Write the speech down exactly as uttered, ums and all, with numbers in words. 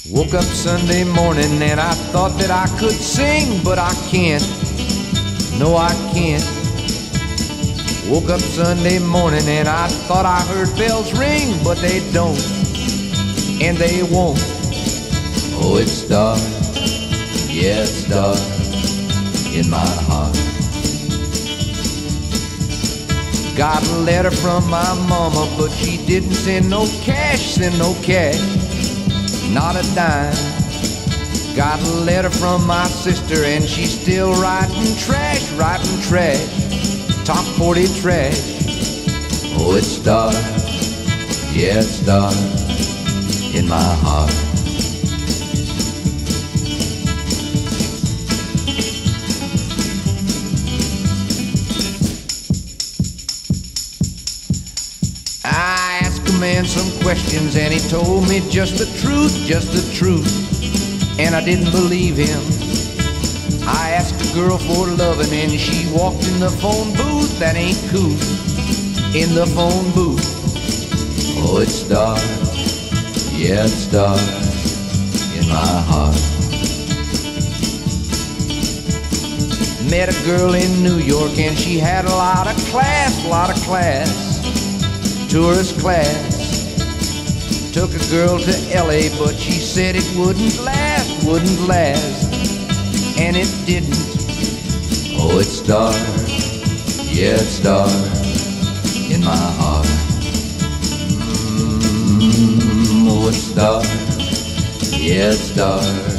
Woke up Sunday morning and I thought that I could sing, but I can't. No, I can't. Woke up Sunday morning and I thought I heard bells ring, but they don't, and they won't. Oh, it's dark, yeah, it's dark in my heart. Got a letter from my mama, but she didn't send no cash, send no cash, not a dime. Got a letter from my sister and she's still writing trash, writing trash, top forty trash. Oh, it's dark, yeah, it's dark in my heart. I asked a man some questions and he told me just the truth, just the truth, and I didn't believe him. I asked a girl for loving and she walked in the phone booth. That ain't cool, in the phone booth. Oh, it's dark, yeah, it's dark in my heart. Met a girl in New York and she had a lot of class, a lot of class, tourist class. Took a girl to L A, but she said it wouldn't last, wouldn't last, and it didn't. Oh, it's dark, yeah, it's dark in my heart. Mm, oh, it's dark, yeah, it's dark